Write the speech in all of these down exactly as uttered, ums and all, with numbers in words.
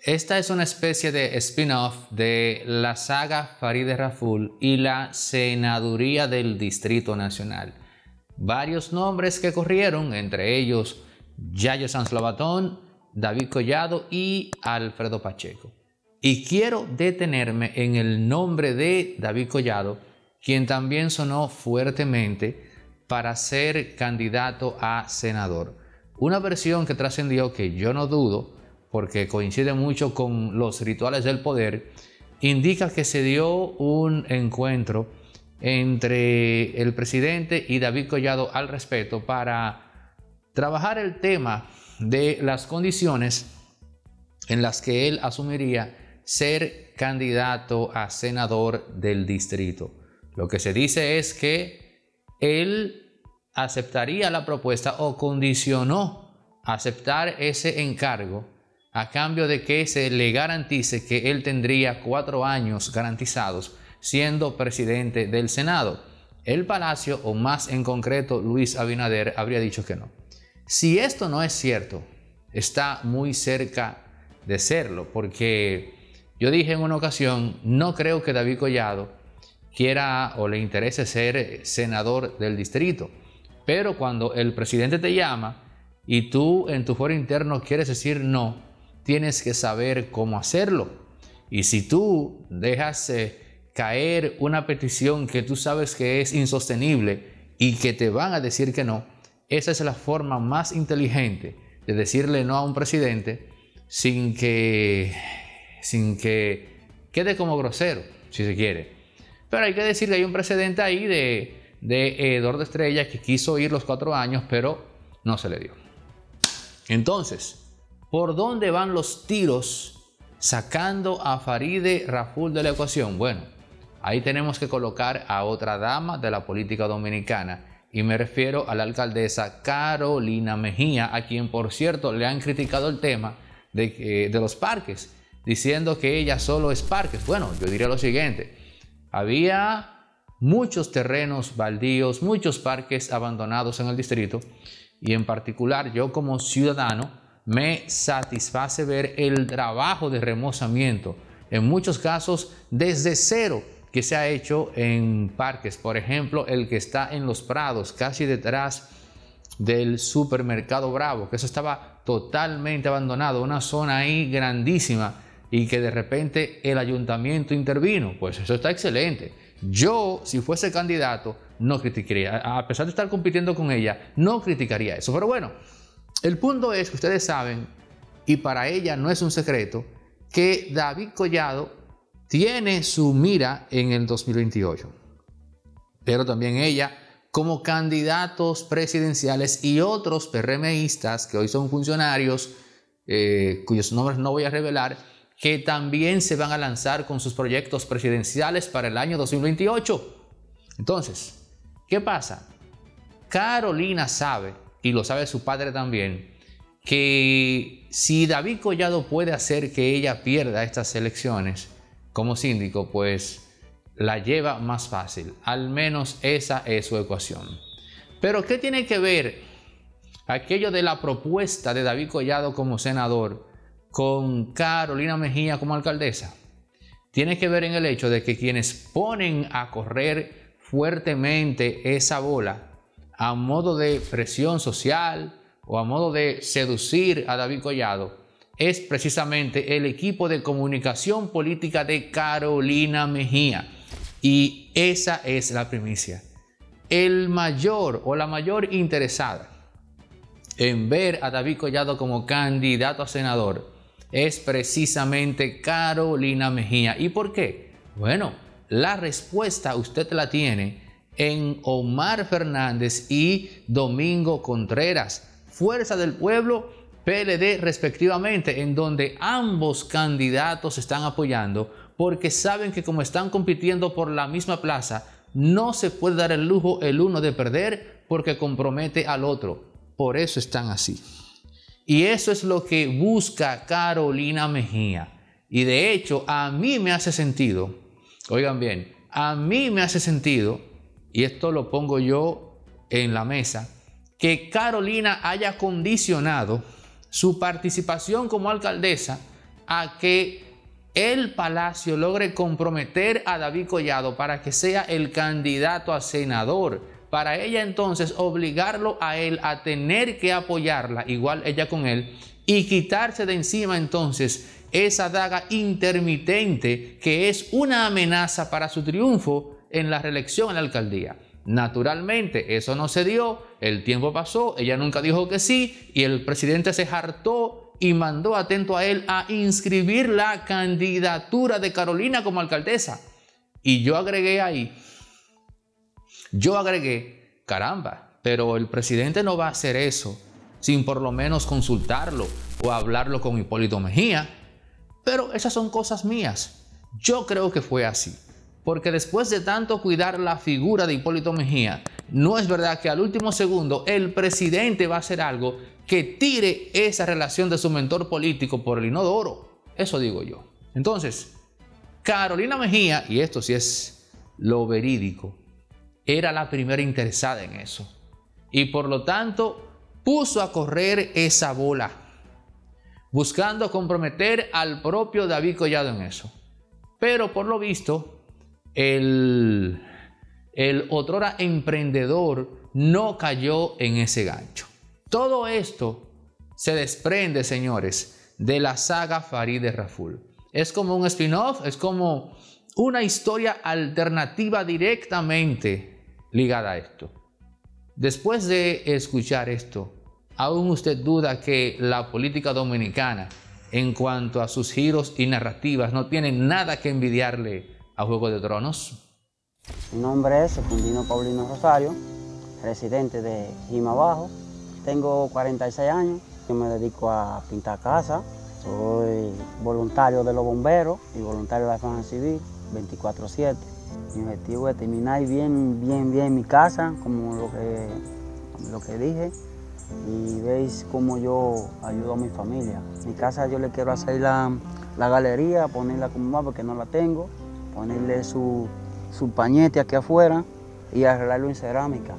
Esta es una especie de spin-off de la saga Farideh Raful y la senaduría del Distrito Nacional. Varios nombres que corrieron, entre ellos Yayo Sanz Lobatón, David Collado y Alfredo Pacheco. Y quiero detenerme en el nombre de David Collado, quien también sonó fuertemente para ser candidato a senador. Una versión que trascendió, que yo no dudo, porque coincide mucho con los rituales del poder, indica que se dio un encuentro entre el presidente y David Collado al respecto para trabajar el tema de las condiciones en las que él asumiría ser candidato a senador del distrito. Lo que se dice es que él aceptaría la propuesta o condicionó aceptar ese encargo a cambio de que se le garantice que él tendría cuatro años garantizados siendo presidente del Senado. El Palacio, o más en concreto Luis Abinader, habría dicho que no. Si esto no es cierto, está muy cerca de serlo, porque yo dije en una ocasión, no creo que David Collado quiera o le interese ser senador del distrito, pero cuando el presidente te llama y tú en tu foro interno quieres decir no, tienes que saber cómo hacerlo. Y si tú dejas eh, caer una petición que tú sabes que es insostenible y que te van a decir que no, esa es la forma más inteligente de decirle no a un presidente sin que, sin que quede como grosero, si se quiere. Pero hay que decir que hay un precedente ahí de, de Eduardo Estrella, que quiso ir los cuatro años, pero no se le dio. Entonces, ¿por dónde van los tiros sacando a Farideh Raful de la ecuación? Bueno, ahí tenemos que colocar a otra dama de la política dominicana, y me refiero a la alcaldesa Carolina Mejía, a quien por cierto le han criticado el tema de, eh, de los parques, diciendo que ella solo es parques. Bueno, yo diría lo siguiente: había muchos terrenos baldíos, muchos parques abandonados en el distrito, y en particular yo como ciudadano me satisface ver el trabajo de remozamiento, en muchos casos desde cero, que se ha hecho en parques. Por ejemplo, el que está en Los Prados, casi detrás del supermercado Bravo, que eso estaba totalmente abandonado, una zona ahí grandísima, y que de repente el ayuntamiento intervino. Pues eso está excelente. Yo, si fuese candidato, no criticaría, a pesar de estar compitiendo con ella, no criticaría eso. Pero bueno, el punto es que ustedes saben, y para ella no es un secreto, que David Collado tiene su mira en el dos mil veintiocho. Pero también ella, como candidatos presidenciales y otros PRMistas que hoy son funcionarios, eh, cuyos nombres no voy a revelar, que también se van a lanzar con sus proyectos presidenciales para el año dos mil veintiocho. Entonces, ¿qué pasa? Carolina sabe, y lo sabe su padre también, que si David Collado puede hacer que ella pierda estas elecciones como síndico, pues la lleva más fácil. Al menos esa es su ecuación. Pero ¿qué tiene que ver aquello de la propuesta de David Collado como senador con Carolina Mejía como alcaldesa? Tiene que ver en el hecho de que quienes ponen a correr fuertemente esa bola a modo de presión social o a modo de seducir a David Collado es precisamente el equipo de comunicación política de Carolina Mejía. Y esa es la primicia. El mayor o la mayor interesada en ver a David Collado como candidato a senador es precisamente Carolina Mejía. ¿Y por qué? Bueno, la respuesta usted la tiene en Omar Fernández y Domingo Contreras, Fuerza del Pueblo, P L D respectivamente, en donde ambos candidatos están apoyando porque saben que como están compitiendo por la misma plaza, no se puede dar el lujo el uno de perder porque compromete al otro. Por eso están así. Y eso es lo que busca Carolina Mejía. Y de hecho, a mí me hace sentido, oigan bien, a mí me hace sentido, y esto lo pongo yo en la mesa, que Carolina haya condicionado su participación como alcaldesa a que el Palacio logre comprometer a David Collado para que sea el candidato a senador. Para ella entonces obligarlo a él a tener que apoyarla, igual ella con él, y quitarse de encima entonces esa daga intermitente que es una amenaza para su triunfo en la reelección a la alcaldía. Naturalmente eso no se dio, el tiempo pasó, ella nunca dijo que sí y el presidente se hartó y mandó, atento a él, a inscribir la candidatura de Carolina como alcaldesa. Y yo agregué ahí, yo agregué, caramba, pero el presidente no va a hacer eso sin por lo menos consultarlo o hablarlo con Hipólito Mejía. Pero esas son cosas mías. Yo creo que fue así. Porque después de tanto cuidar la figura de Hipólito Mejía, no es verdad que al último segundo el presidente va a hacer algo que tire esa relación de su mentor político por el inodoro. Eso digo yo. Entonces, Carolina Mejía, y esto sí es lo verídico, era la primera interesada en eso. Y por lo tanto, puso a correr esa bola, buscando comprometer al propio David Collado en eso. Pero por lo visto, el, el otrora emprendedor no cayó en ese gancho. Todo esto se desprende, señores, de la saga Farideh Raful. Es como un spin-off, es como una historia alternativa directamente ligada a esto. Después de escuchar esto, ¿aún usted duda que la política dominicana, en cuanto a sus giros y narrativas, no tiene nada que envidiarle a Juego de Tronos? Mi nombre es Secundino Paulino Rosario, residente de Jima Bajo. Tengo cuarenta y seis años, yo me dedico a pintar casas, soy voluntario de los bomberos y voluntario de la defensa civil veinticuatro siete. Mi objetivo es terminar bien, bien, bien mi casa, como lo que, lo que dije, y veis cómo yo ayudo a mi familia. Mi casa yo le quiero hacer la, la galería, ponerla como va porque no la tengo, ponerle su, su pañete aquí afuera y arreglarlo en cerámica.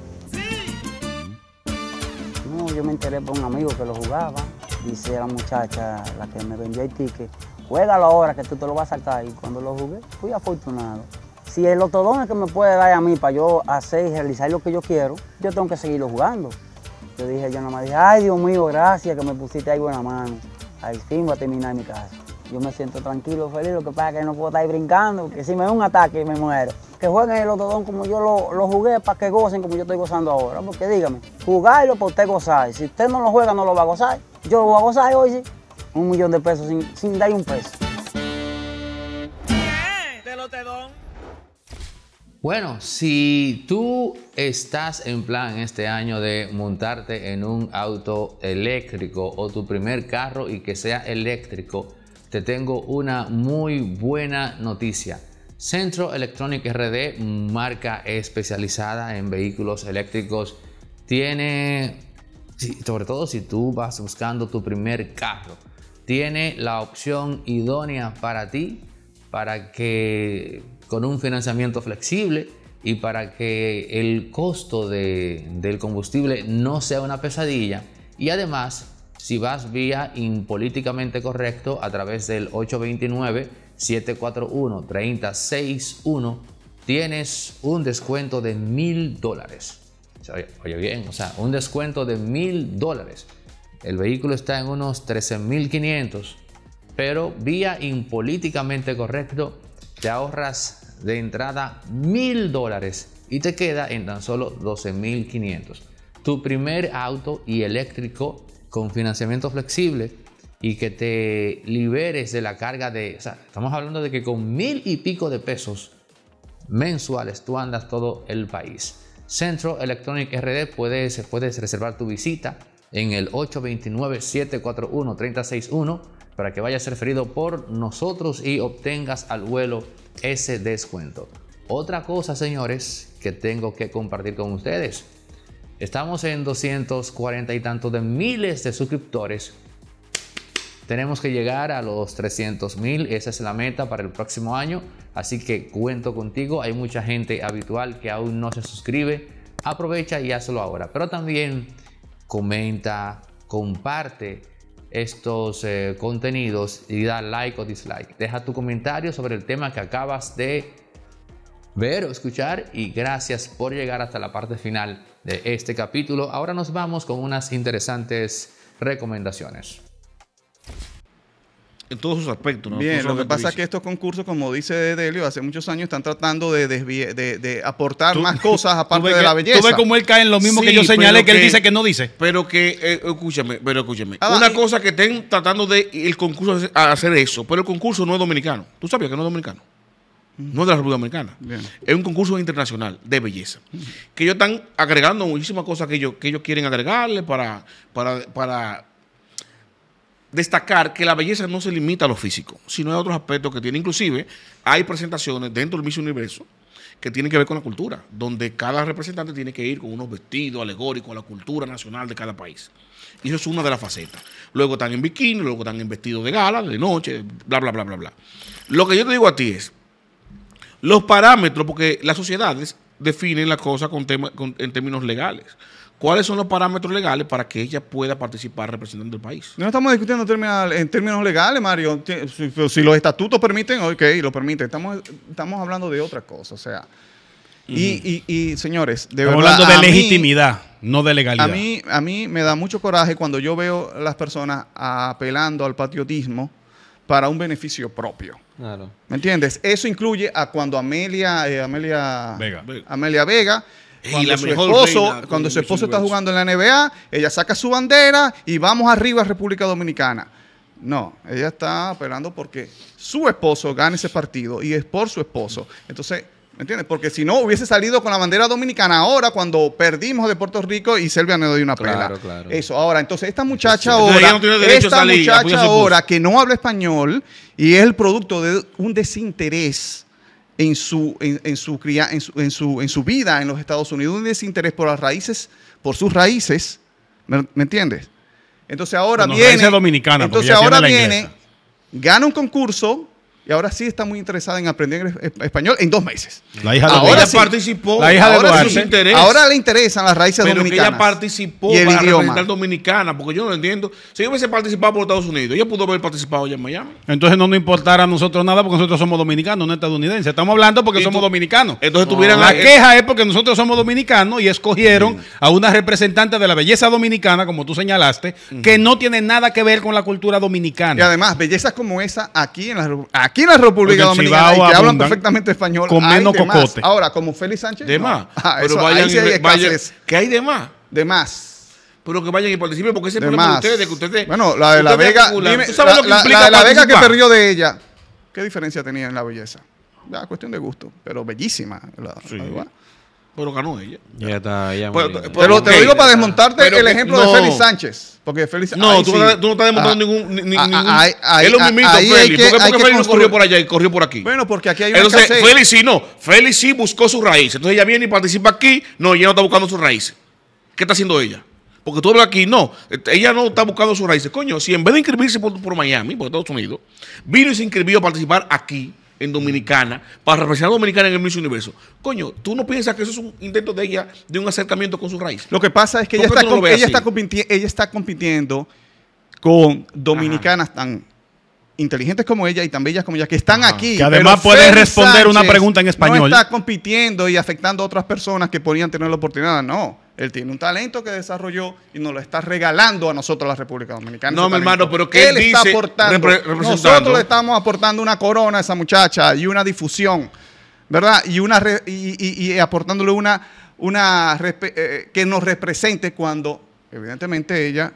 No, yo me enteré por un amigo que lo jugaba. Dice la muchacha, la que me vendió el ticket, juégalo ahora que tú te lo vas a saltar. Y cuando lo jugué, fui afortunado. Si el otodón es que me puede dar a mí para yo hacer y realizar lo que yo quiero, yo tengo que seguirlo jugando. Yo dije, yo nada más dije, ay Dios mío, gracias que me pusiste ahí buena mano. Al fin voy a terminar mi casa. Yo me siento tranquilo, feliz, lo que pasa es que no puedo estar ahí brincando, porque si me da un ataque me muero. Que jueguen el otodón como yo lo, lo jugué, para que gocen como yo estoy gozando ahora. Porque dígame, jugarlo para usted gozar. Si usted no lo juega, no lo va a gozar. Yo lo voy a gozar hoy, sí. Un millón de pesos sin, sin dar un peso. Del otodón. Bueno, si tú estás en plan este año de montarte en un auto eléctrico o tu primer carro y que sea eléctrico, te tengo una muy buena noticia. Centro Electronic R D, marca especializada en vehículos eléctricos, tiene, sobre todo si tú vas buscando tu primer carro, tiene la opción idónea para ti, para que con un financiamiento flexible y para que el costo de, del combustible no sea una pesadilla. Y además, si vas vía impolíticamente correcto a través del ocho dos nueve, siete cuatro uno, tres cero seis uno, tienes un descuento de mil dólares. Oye, oye bien, o sea, un descuento de mil dólares. El vehículo está en unos trece mil quinientos, pero vía impolíticamente correcto te ahorras de entrada mil dólares y te queda en tan solo doce mil quinientos. Tu primer auto y eléctrico con financiamiento flexible y que te liberes de la carga de, o sea, estamos hablando de que con mil y pico de pesos mensuales tú andas todo el país. Centro Electronic R D, puedes, puedes reservar tu visita en el ocho dos nueve, siete cuatro uno, tres cero seis uno para que vayas referido por nosotros y obtengas al vuelo ese descuento. Otra cosa, señores, que tengo que compartir con ustedes. Estamos en doscientos cuarenta y tantos de miles de suscriptores. Tenemos que llegar a los trescientos mil. Esa es la meta para el próximo año. Así que cuento contigo. Hay mucha gente habitual que aún no se suscribe. Aprovecha y hazlo ahora. Pero también comenta, comparte estos eh, contenidos y da like o dislike. Deja tu comentario sobre el tema que acabas de ver o escuchar y gracias por llegar hasta la parte final de este capítulo. Ahora nos vamos con unas interesantes recomendaciones. En todos sus aspectos, ¿no? Bien, lo que pasa es que estos concursos, como dice Delio, hace muchos años están tratando de, desvie- de, de aportar Tú- más cosas aparte tú ves de la que- belleza. Tú ves cómo él cae en lo mismo Sí, que yo señalé, pero que él que- dice que no dice. Pero que, eh, escúchame, pero escúchame. Ah, Una y- cosa que estén tratando de el concurso a hacer eso, pero el concurso no es dominicano. ¿Tú sabías que no es dominicano? No es de la República Dominicana. Bien. Es un concurso internacional de belleza. Que ellos están agregando muchísimas cosas que ellos, que ellos quieren agregarle para, para, para destacar que la belleza no se limita a lo físico, sino a otros aspectos que tiene. Inclusive, hay presentaciones dentro del Miss Universo que tienen que ver con la cultura, donde cada representante tiene que ir con unos vestidos alegóricos a la cultura nacional de cada país. Y eso es una de las facetas. Luego están en bikini, luego están en vestido de gala, de noche, bla, bla, bla, bla, bla. Lo que yo te digo a ti es, los parámetros, porque las sociedades definen la cosa con tema, con, en términos legales. ¿Cuáles son los parámetros legales para que ella pueda participar representando el país? No estamos discutiendo en términos, en términos legales, Mario. Si, si los estatutos permiten, ok, lo permiten. Estamos, estamos hablando de otra cosa, o sea. Uh-huh. y, y, y, señores, de estamos verdad, hablando de a legitimidad, mí, no de legalidad. A mí, a mí me da mucho coraje cuando yo veo a las personas apelando al patriotismo para un beneficio propio. Claro. ¿Me entiendes? Eso incluye a cuando Amelia, eh, Amelia Vega, Amelia Vega Cuando, la su mejor esposo, reina cuando su esposo está universo. jugando en la N B A, ella saca su bandera y vamos arriba a República Dominicana. No, ella está apelando porque su esposo gane ese partido y es por su esposo. Entonces, ¿me entiendes? Porque si no, hubiese salido con la bandera dominicana ahora cuando perdimos de Puerto Rico y Serbia no dio una pela. Claro, claro. Eso, ahora, entonces esta muchacha Entonces, ahora, ella no tiene derecho a esta salir, apoya a muchacha su esposo. ahora que no habla español y es el producto de un desinterés en su, en, en, su, cría, en, su, en, su, en su vida en los Estados Unidos, un desinterés por las raíces, por sus raíces, ¿me, me entiendes? Entonces ahora Bueno, viene, raíces dominicanas, porque entonces ella ahora tiene la viene, inglesa. gana un concurso y ahora sí está muy interesada en aprender es- español en dos meses. La hija de Ahora ella Duarte. sí. participó. La hija de Ahora Duarte. sí, interés. ahora le interesan las raíces Pero que dominicanas. ella participó y el para idioma. representar Dominicana, porque yo no lo entiendo. Si yo hubiese participado por Estados Unidos, ella pudo haber participado allá en Miami. Entonces no nos importara a nosotros nada porque nosotros somos dominicanos, no estadounidenses. Estamos hablando porque Y somos tú- dominicanos. Entonces tuvieran La eh, queja es porque nosotros somos dominicanos y escogieron a una representante de la belleza dominicana, como tú señalaste, que no tiene nada que ver con la cultura Y dominicana. además, bellezas como esa aquí en la, Repu- aquí en la República Porque en Dominicana y Cibao que hablan abundan perfectamente español. con hay menos de más. cocote. Ahora, como Félix Sánchez. de no. más. Ah, Pero eso, vayan ahí sí y hay ve- vayan- escasez ¿Qué hay de más? de más. Pero que vayan y participen, porque ese es De el problema más. de ustedes, que ustedes. Bueno, la de la ustedes Vega. acumulan. Dime, ¿Tú sabes la, lo que la- implica la de la Vega que participar? perdió de ella. ¿Qué diferencia tenía en la belleza? Ya, cuestión de gusto, pero bellísima. La, Sí. la igual. Pero ganó ella. Ya está, ya Pero- muy bien. pero- Te lo, te lo ok. digo para desmontarte Pero el que- ejemplo no. de Félix Sánchez. Porque Félix No, ahí tú, sí. no, tú no estás demostrando Ah, ningún. ni- ni- ah, ningún ah, ahí- es lo ahí- mismito, ahí hay Félix. que- ¿Por qué, hay por qué que Félix no corrió construir- por allá y corrió por aquí? Bueno, porque aquí hay una Entonces, escasez. Félix sí no. Félix sí buscó su raíz. Entonces ella viene y participa aquí. No, ella no está buscando sus raíces. ¿Qué está haciendo ella? Porque tú hablas aquí, no. Ella no está buscando sus raíces. Coño, si en vez de inscribirse por, por Miami, por Estados Unidos, vino y se inscribió a participar aquí, en Dominicana, para representar a Dominicana en el Miss Universo. Coño, ¿tú no piensas que eso es un intento de ella de un acercamiento con sus raíces? Lo que pasa es que ¿Por ella qué está, tú no lo com- ves ella, así? está compiti- ella está compitiendo con dominicanas tan inteligentes como ella y tan bellas como ella, que están aquí. Que además pero pueden Félix responder una Sánchez pregunta en español. No está compitiendo y afectando a otras personas que podrían tener la oportunidad. No, él tiene un talento que desarrolló y nos lo está regalando a nosotros, la República Dominicana. No, ese mi hermano, talento. pero que él está dice, aportando. repre- representando. Nosotros le estamos aportando una corona a esa muchacha y una difusión, ¿verdad? Y una re- y, y- y aportándole una, una respe- eh, que nos represente cuando, evidentemente, ella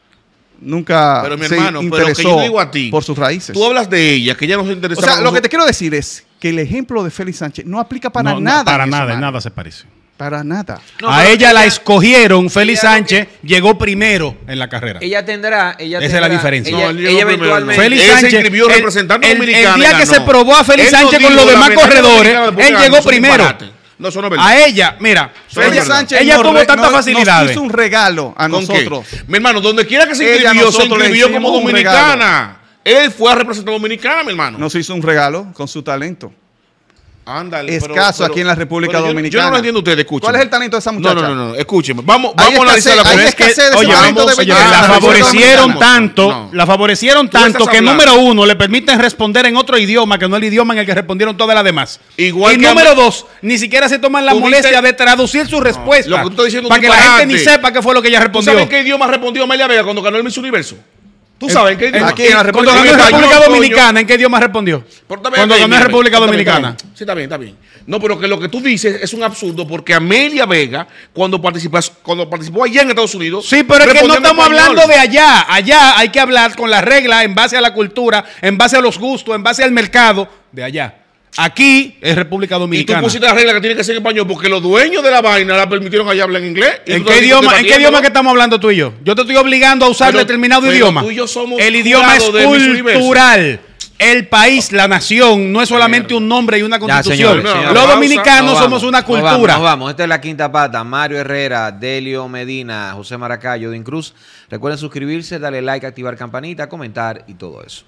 nunca Pero mi se hermano, pero que interesó yo digo a ti, por sus raíces. Tú hablas de ella, que ella no se O interesaba. sea, por lo su- que te quiero decir es que el ejemplo de Félix Sánchez no aplica para No, no, nada. para en eso, nada, en mano. nada se parece. Para nada. No, a pero ella la ella- escogieron, Félix ella lo Sánchez llegó primero en la carrera. Ella tendrá, ella Esa es tendrá, la diferencia. Ella, No, él llegó ella primero, eventualmente. Félix Él se Sánchez, inscribió el- representando a el- Dominicana el día y que ganó. se probó a Félix Él no Sánchez con dijo los la demás medalla corredores, dominicana después él que ganó, llegó eso es un primero. disparate. No, eso no es verdad. A ella, mira, Eso no es Félix verdad. Sánchez ella nos tuvo re- tantas nos- facilidades. Nos hizo un regalo a ¿Con nosotros. qué? Mi hermano, donde quiera que se Ella a inscribió, se nosotros le inscribió como hicimos un dominicana. Él fue a representar a Dominicana, mi hermano. Nos hizo un regalo con su talento. Ándale, escaso pero- pero- aquí en la República pero yo- Dominicana. Yo, no lo entiendo ustedes, escuchen. ¿Cuál es el talento de esa muchacha? No, no, no, no, escúcheme. Vamos, Hay vamos a analizar la escasez- hay cosa. Es que, escasez de oye, talento vamos, de oye, belleza. la No, favorecieron no, tanto, no. la favorecieron Tú estás tanto que hablando. número uno le permiten responder en otro idioma que no el idioma en el que respondieron todas las demás. Igual y que número a- dos, ni siquiera se toman la Tú molestia viste- de traducir su respuesta lo que tú estás diciendo es para un que la gente ni disparate. sepa qué fue lo que ella ¿Tú respondió. sabes en qué idioma respondió Amelia Vega cuando ganó el Miss Universo? ¿Tú sabes en qué idioma? aquí en la República Cuando ganó en Español, República coño. Dominicana, ¿en qué idioma respondió? Pero está bien, Cuando está ganó en bien, República está bien, está Dominicana. bien. Sí, está bien, está bien. No, pero que lo que tú dices es un absurdo porque Amelia Vega, cuando participó, cuando participó allá en Estados Unidos. Sí, pero es que no respondió en estamos español. hablando de allá. Allá hay que hablar con las reglas en base a la cultura, en base a los gustos, en base al mercado de allá. Aquí es República Y tú Dominicana. pusiste la regla que tiene que ser en español porque los dueños de la vaina la permitieron allá hablar en inglés. Y ¿En tú qué, estás idioma, ¿En qué debatiendo, idioma ¿no? que estamos hablando tú y yo? Yo te estoy obligando a usar Pero- determinado pero idioma. tú y yo somos El idioma es jurados de Miss Universo. cultural. El país, la nación, no es solamente un nombre y una Ya, constitución. señores, señores. Los Pausa. dominicanos Nos somos vamos, una nos vamos, cultura. Nos vamos. Esta es la quinta pata. Mario Herrera, Delio Medina, José Maracayo, Odín Cruz. Recuerden suscribirse, darle like, activar campanita, comentar y todo eso.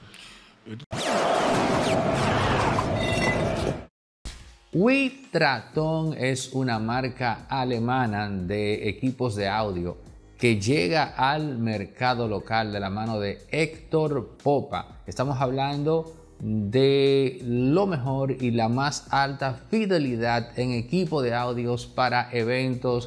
Witraton es una marca alemana de equipos de audio que llega al mercado local de la mano de Héctor Popa. Estamos hablando de lo mejor y la más alta fidelidad en equipo de audios para eventos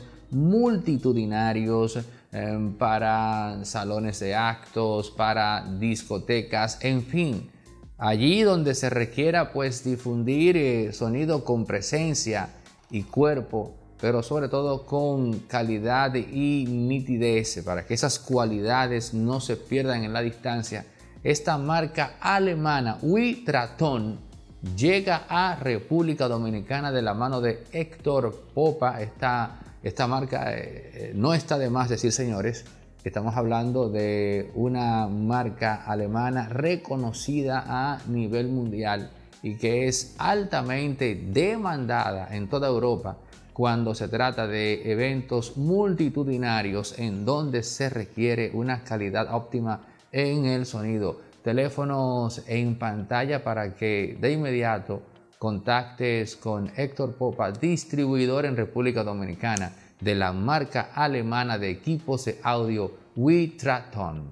multitudinarios, eh, para salones de actos, para discotecas, en fin. Allí donde se requiera pues difundir eh, sonido con presencia y cuerpo, pero sobre todo con calidad y nitidez para que esas cualidades no se pierdan en la distancia. Esta marca alemana Witraton llega a República Dominicana de la mano de Héctor Popa. Esta, esta marca eh, no está de más decir, señores. Estamos hablando de una marca alemana reconocida a nivel mundial y que es altamente demandada en toda Europa cuando se trata de eventos multitudinarios en donde se requiere una calidad óptima en el sonido. Teléfonos en pantalla para que de inmediato contactes con Héctor Popa, distribuidor en República Dominicana de la marca alemana de equipos de audio Witraton.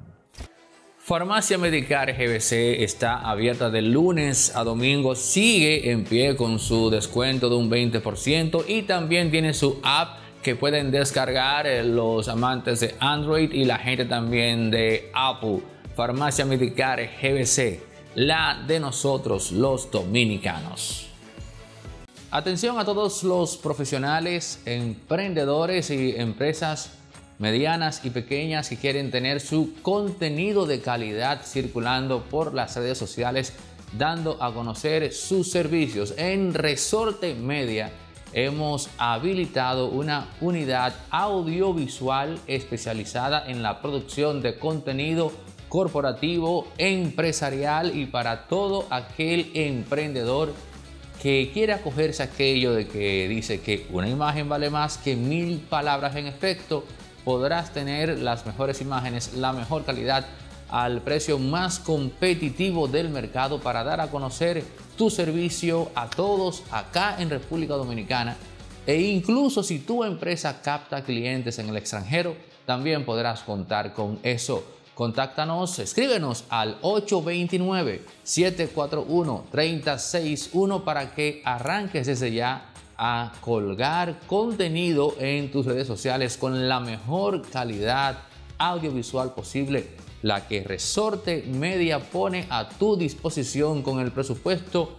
Farmacia Medicar G B C está abierta de lunes a domingo, sigue en pie con su descuento de un veinte por ciento y también tiene su app que pueden descargar los amantes de Android y la gente también de Apple. Farmacia Medicar G B C, la de nosotros los dominicanos. Atención a todos los profesionales, emprendedores y empresas medianas y pequeñas que quieren tener su contenido de calidad circulando por las redes sociales, dando a conocer sus servicios. En Resorte Media hemos habilitado una unidad audiovisual especializada en la producción de contenido corporativo, empresarial y para todo aquel emprendedor que quiere acogerse a aquello de que dice que una imagen vale más que mil palabras. En efecto, podrás tener las mejores imágenes, la mejor calidad al precio más competitivo del mercado para dar a conocer tu servicio a todos acá en República Dominicana. E incluso si tu empresa capta clientes en el extranjero, también podrás contar con eso. Contáctanos, escríbenos al ocho dos nueve, siete cuatro uno, tres cero seis uno para que arranques desde ya a colgar contenido en tus redes sociales con la mejor calidad audiovisual posible, la que Resorte Media pone a tu disposición con el presupuesto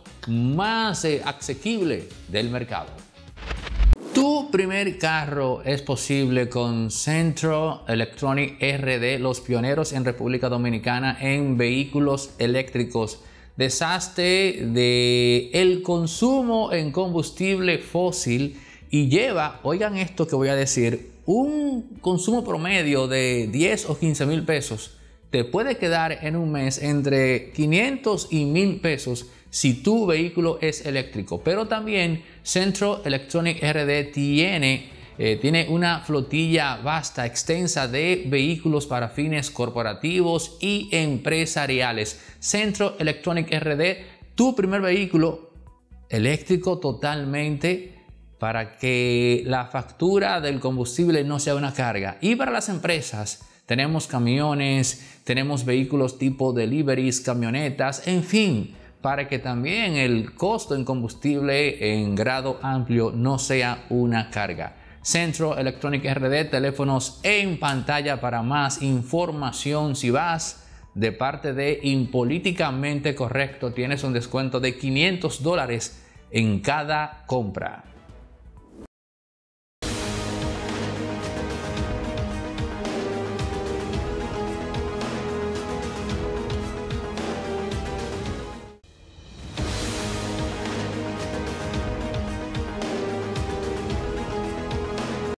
más eh, asequible del mercado. Tu primer carro es posible con Centro Electronic R D, los pioneros en República Dominicana en vehículos eléctricos. Deshazte de el consumo en combustible fósil y lleva, oigan esto que voy a decir, un consumo promedio de diez o quince mil pesos. Te puede quedar en un mes entre quinientos y mil pesos si tu vehículo es eléctrico. Pero también Centro Electronic R D tiene, eh, tiene una flotilla vasta, extensa de vehículos para fines corporativos y empresariales. Centro Electronic R D, tu primer vehículo eléctrico totalmente, para que la factura del combustible no sea una carga. Y para las empresas tenemos camiones, tenemos vehículos tipo deliveries, camionetas, en fin, para que también el costo en combustible en grado amplio no sea una carga. Centro Electronic R D, teléfonos en pantalla para más información. Si vas de parte de Impolíticamente Correcto, tienes un descuento de quinientos dólares en cada compra.